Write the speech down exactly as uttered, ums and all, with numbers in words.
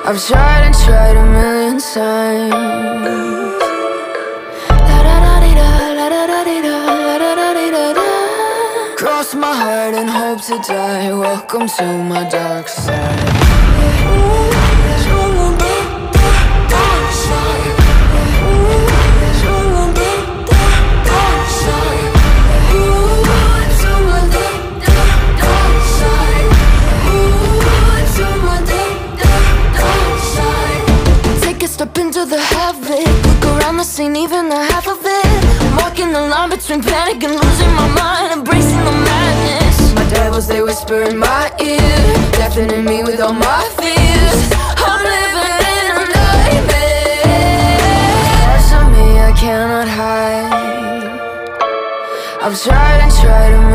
I've tried and tried a million times. Cross my heart and hope to die. Welcome to my dark side. Step into the havoc, look around the scene, even the half of it. I'm walking the line between panic and losing my mind, embracing the madness. My devils, they whisper in my ear, deafening me with all my fears. I'm living in a nightmare. Parts of me I cannot hide. I've tried and tried to